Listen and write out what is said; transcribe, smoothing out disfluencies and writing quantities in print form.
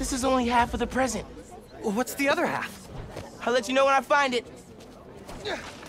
This is only half of the present. What's the other half? I'll let you know when I find it.